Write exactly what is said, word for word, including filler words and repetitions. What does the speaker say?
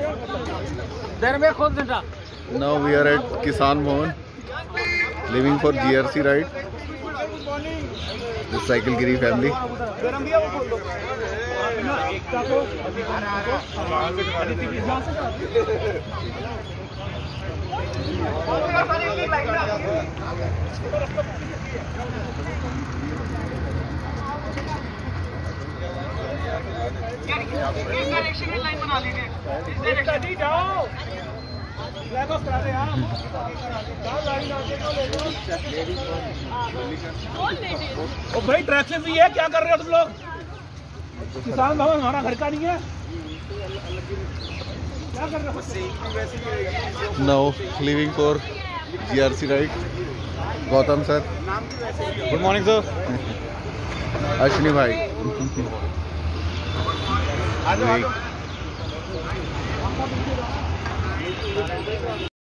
Now we are at Kisan Mohan, leaving for G R C ride. The Cycle Giri family. Line बना लीजिए। जाओ ओ भाई track से है, क्या कर रहे हो तुम लोग? किसान भवन हमारा घर का नहीं है, क्या कर रहे हो? Now leaving for G R C ride. Gautam sir. Good morning sir. Ashwini bhai. आ जाओ।